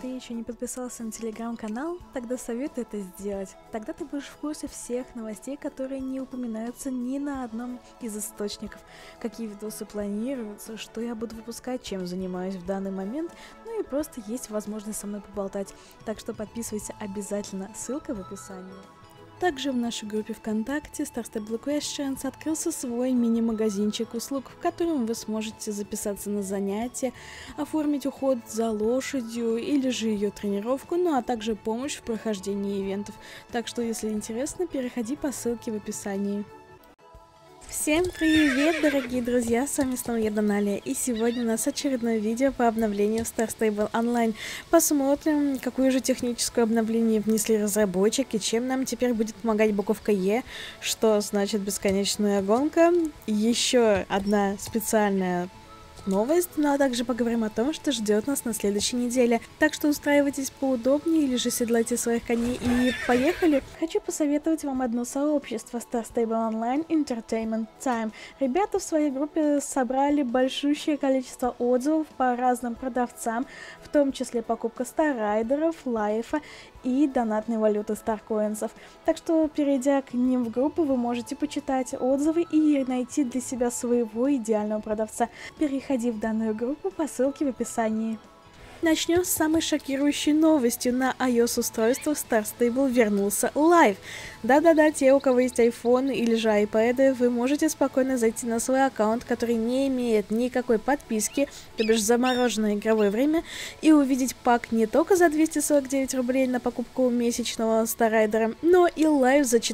ты еще не подписался на телеграм-канал, тогда советую это сделать. Тогда ты будешь в курсе всех новостей, которые не упоминаются ни на одном из источников. Какие видосы планируются, что я буду выпускать, чем занимаюсь в данный момент, ну и просто есть возможность со мной поболтать. Так что подписывайся обязательно, ссылка в описании. Также в нашей группе ВКонтакте Star Stable Questions открылся свой мини-магазинчик услуг, в котором вы сможете записаться на занятия, оформить уход за лошадью или же ее тренировку, ну а также помощь в прохождении ивентов. Так что, если интересно, переходи по ссылке в описании. Всем привет, дорогие друзья, с вами снова я, Доналия, и сегодня у нас очередное видео по обновлению в Star Stable Online. Посмотрим, какое же техническое обновление внесли разработчики, чем нам теперь будет помогать буковка Е, что значит бесконечная гонка. Еще одна специальная новость, ну а также поговорим о том, что ждет нас на следующей неделе. Так что устраивайтесь поудобнее или же седлайте своих коней и поехали! Хочу посоветовать вам одно сообщество Star Stable Online Entertainment Time. Ребята в своей группе собрали большущее количество отзывов по разным продавцам, в том числе покупка старрайдеров, лайфа и донатной валюты старкоинсов. Так что, перейдя к ним в группу, вы можете почитать отзывы и найти для себя своего идеального продавца. Переходи в данную группу по ссылке в описании. Начнем с самой шокирующей новостью. На iOS-устройство Star Stable вернулся Live. Да-да-да, те, у кого есть iPhone или же iPad, вы можете спокойно зайти на свой аккаунт, который не имеет никакой подписки, то бишь замороженное игровое время, и увидеть пак не только за 249 рублей на покупку месячного старрайдера, но и Live за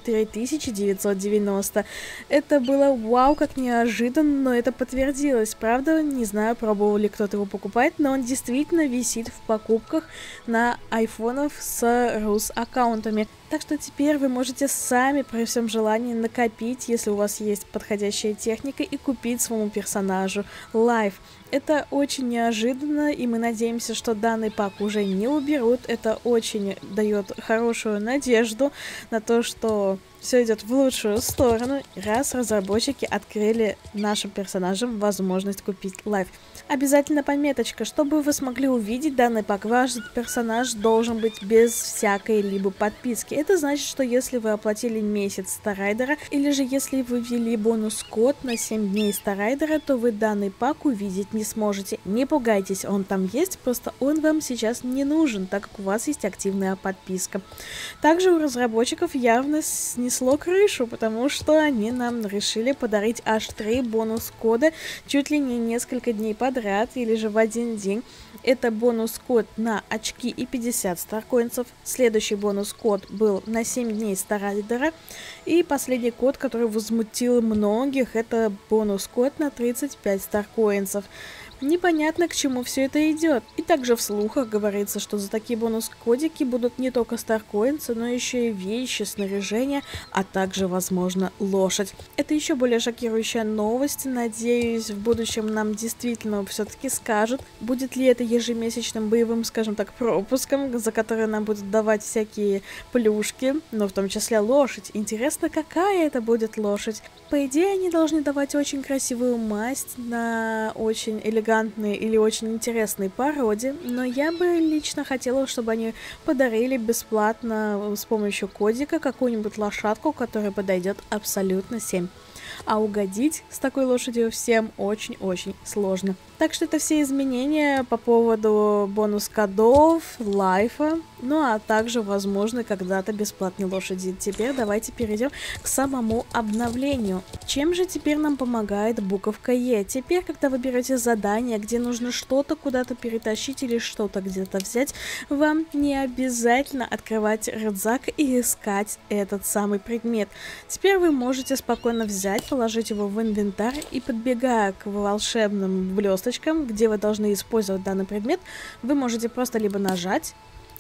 4990. Это было вау, как неожиданно, но это подтвердилось. Правда, не знаю, пробовал ли кто-то его покупать, но он действительно висит в покупках на айфонов с рус-аккаунтами. Так что теперь вы можете сами при всем желании накопить, если у вас есть подходящая техника, и купить своему персонажу Live. Это очень неожиданно, и мы надеемся, что данный пак уже не уберут. Это очень дает хорошую надежду на то, что все идет в лучшую сторону, раз разработчики открыли нашим персонажам возможность купить Live. Обязательно пометочка, чтобы вы смогли увидеть данный пак, ваш персонаж должен быть без всякой либо подписки. Это значит, что если вы оплатили месяц старрайдера, или же если вы ввели бонус-код на 7 дней старрайдера, то вы данный пак увидеть не сможете. Не пугайтесь, он там есть, просто он вам сейчас не нужен, так как у вас есть активная подписка. Также у разработчиков явно снесло крышу, потому что они нам решили подарить аж 3 бонус-кода чуть ли не несколько дней подряд или же в один день. Это бонус-код на очки и 50 старкоинсов. Следующий бонус-код был на 7 дней старрайдера. И последний код, который возмутил многих, это бонус-код на 35 старкоинсов. Непонятно, к чему все это идет. И также в слухах говорится, что за такие бонус-кодики будут не только старкоинсы, но еще и вещи, снаряжение, а также, возможно, лошадь. Это еще более шокирующая новость. Надеюсь, в будущем нам действительно все-таки скажут, будет ли это ежемесячным боевым, скажем так, пропуском, за который нам будут давать всякие плюшки, но в том числе лошадь. Интересно, какая это будет лошадь? По идее, они должны давать очень красивую масть на очень элегантной или очень интересной породе, но я бы лично хотела, чтобы они подарили бесплатно с помощью кодика какую-нибудь лошадку, которая подойдет абсолютно всем. А угодить с такой лошадью всем очень-очень сложно. Так что это все изменения по поводу бонус-кодов, лайфа, ну а также, возможно, когда-то бесплатной лошади. Теперь давайте перейдем к самому обновлению. Чем же теперь нам помогает буковка Е? Теперь, когда вы берете задание, где нужно что-то куда-то перетащить или что-то где-то взять, вам не обязательно открывать рюкзак и искать этот самый предмет. Теперь вы можете спокойно взять, положить его в инвентарь и, подбегая к волшебным блесточкам, где вы должны использовать данный предмет, вы можете просто либо нажать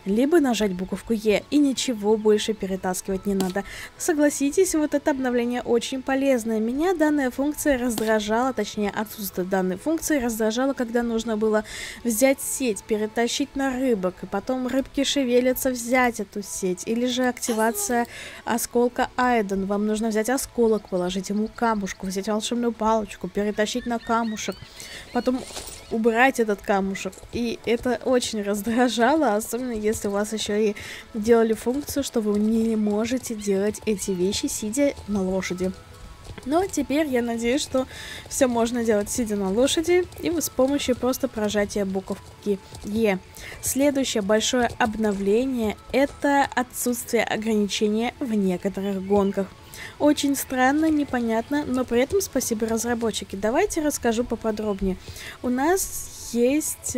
буковку Е, и ничего больше перетаскивать не надо. Согласитесь, вот это обновление очень полезное. Меня данная функция раздражала, точнее отсутствие данной функции раздражало, когда нужно было взять сеть, перетащить на рыбок, и потом рыбки шевелятся, взять эту сеть. Или же активация осколка Айден. Вам нужно взять осколок, положить ему камушку, взять волшебную палочку, перетащить на камушек. Потом убрать этот камушек. И это очень раздражало, особенно если у вас еще и делали функцию, что вы не можете делать эти вещи, сидя на лошади. Но теперь я надеюсь, что все можно делать сидя на лошади и с помощью просто прожатия буковки Е. Следующее большое обновление – это отсутствие ограничения в некоторых гонках. Очень странно, непонятно, но при этом спасибо разработчики. Давайте расскажу поподробнее. У нас есть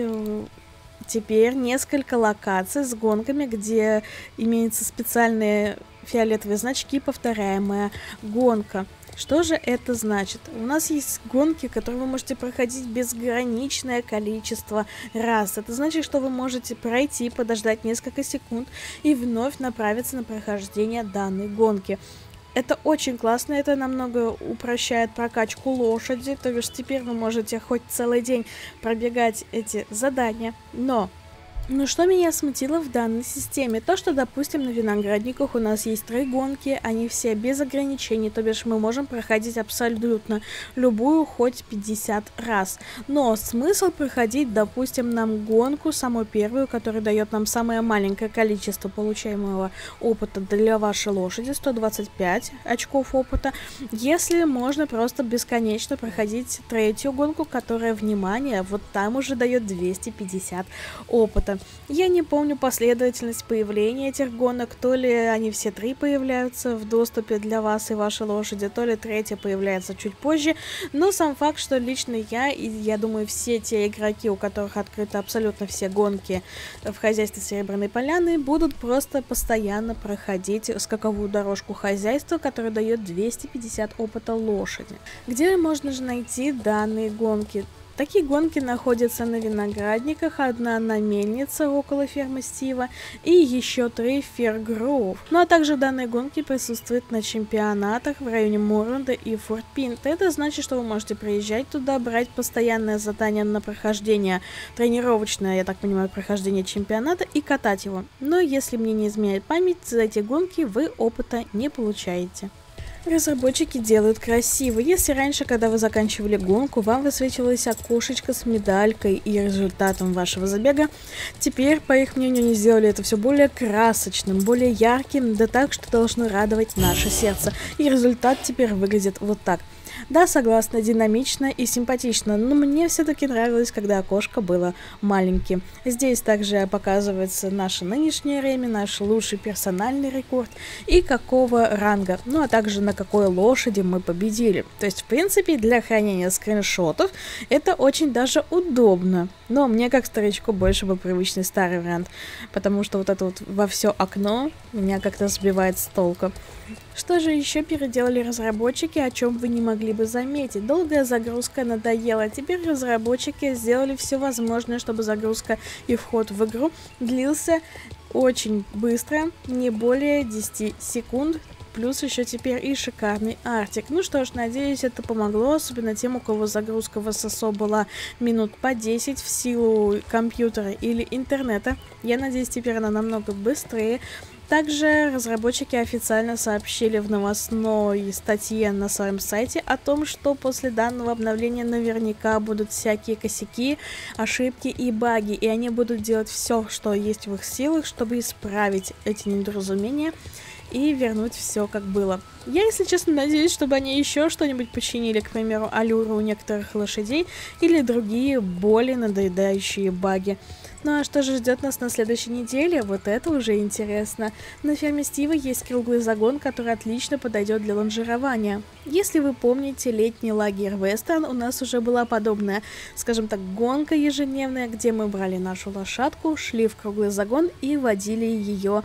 теперь несколько локаций с гонками, где имеются специальные фиолетовые значки, повторяемая гонка. Что же это значит? У нас есть гонки, которые вы можете проходить безграничное количество раз. Это значит, что вы можете пройти, подождать несколько секунд и вновь направиться на прохождение данной гонки. Это очень классно, это намного упрощает прокачку лошади, то есть теперь вы можете хоть целый день пробегать эти задания, но что меня смутило в данной системе? То, что, допустим, на виноградниках у нас есть 3 гонки, они все без ограничений, то бишь мы можем проходить абсолютно любую, хоть 50 раз. Но смысл проходить, допустим, нам гонку, самую первую, которая дает нам самое маленькое количество получаемого опыта для вашей лошади, 125 очков опыта, если можно просто бесконечно проходить 3-ю гонку, которая, внимание, вот там уже дает 250 опыта. Я не помню последовательность появления этих гонок, то ли они все 3 появляются в доступе для вас и вашей лошади, то ли 3-я появляется чуть позже, но сам факт, что лично я, и я думаю все те игроки, у которых открыты абсолютно все гонки в хозяйстве Серебряной Поляны, будут просто постоянно проходить скаковую дорожку хозяйства, которая дает 250 опыта лошади. Где можно же найти данные гонки? Такие гонки находятся на виноградниках, одна на мельнице около фермы Стива и еще 3 в Фергроув. Ну а также данные гонки присутствуют на чемпионатах в районе Морунда и Форт Пинт. Это значит, что вы можете приезжать туда, брать постоянное задание на прохождение, тренировочное, я так понимаю, прохождение чемпионата и катать его. Но если мне не изменяет память, за эти гонки вы опыта не получаете. Разработчики делают красиво. Если раньше, когда вы заканчивали гонку, вам высвечивалось окошечко с медалькой и результатом вашего забега, теперь, по их мнению, они сделали это все более красочным, более ярким, да так, что должно радовать наше сердце. И результат теперь выглядит вот так. Да, согласна, динамично и симпатично, но мне все-таки нравилось, когда окошко было маленьким. Здесь также показывается наше нынешнее время, наш лучший персональный рекорд и какого ранга, ну а также на какой лошади мы победили. То есть, в принципе, для хранения скриншотов это очень даже удобно. Но мне, как старичку, больше бы привычный старый вариант, потому что вот это вот во все окно меня как-то сбивает с толку. Что же еще переделали разработчики, о чем вы не могли бы заметить? Долгая загрузка надоела. Теперь разработчики сделали все возможное, чтобы загрузка и вход в игру длился очень быстро, не более 10 секунд. Плюс еще теперь и шикарный артик. Ну что ж, надеюсь, это помогло, особенно тем, у кого загрузка в ССО была минут по 10 в силу компьютера или интернета. Я надеюсь, теперь она намного быстрее. Также разработчики официально сообщили в новостной статье на своем сайте о том, что после данного обновления наверняка будут всякие косяки, ошибки и баги, и они будут делать все, что есть в их силах, чтобы исправить эти недоразумения и вернуть все как было. Я, если честно, надеюсь, чтобы они еще что-нибудь починили, к примеру, аллюру у некоторых лошадей или другие более надоедающие баги. Ну а что же ждет нас на следующей неделе? Вот это уже интересно. На ферме Стива есть круглый загон, который отлично подойдет для лонжирования. Если вы помните летний лагерь Вестерн, у нас уже была подобная, скажем так, гонка ежедневная, где мы брали нашу лошадку, шли в круглый загон и водили ее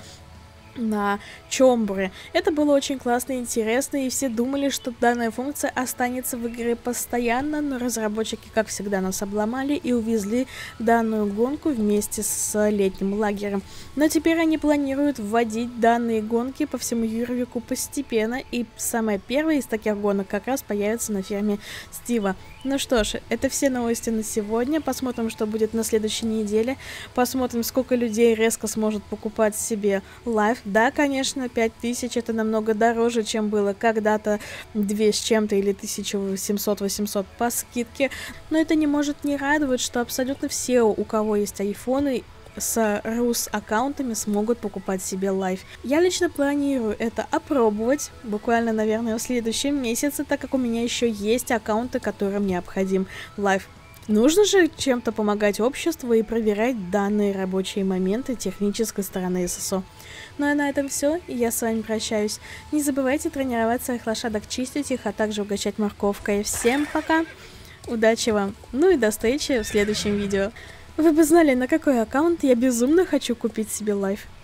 на Чомбуре. Это было очень классно и интересно, и все думали, что данная функция останется в игре постоянно, но разработчики, как всегда, нас обломали и увезли данную гонку вместе с летним лагерем. Но теперь они планируют вводить данные гонки по всему Юрвику постепенно, и самая первая из таких гонок как раз появится на ферме Стива. Ну что ж, это все новости на сегодня. Посмотрим, что будет на следующей неделе. Посмотрим, сколько людей резко сможет покупать себе лайв. Да, конечно, 5000 это намного дороже, чем было когда-то 2 с чем-то или 1700-800 по скидке, но это не может не радовать, что абсолютно все, у кого есть айфоны, с рус-аккаунтами смогут покупать себе Live. Я лично планирую это опробовать, буквально, наверное, в следующем месяце, так как у меня еще есть аккаунты, которым необходим Live. Нужно же чем-то помогать обществу и проверять данные рабочие моменты технической стороны ССО. Ну а на этом все, и я с вами прощаюсь. Не забывайте тренировать своих лошадок, чистить их, а также угощать морковкой. Всем пока, удачи вам, ну и до встречи в следующем видео. Вы бы знали, на какой аккаунт я безумно хочу купить себе Live.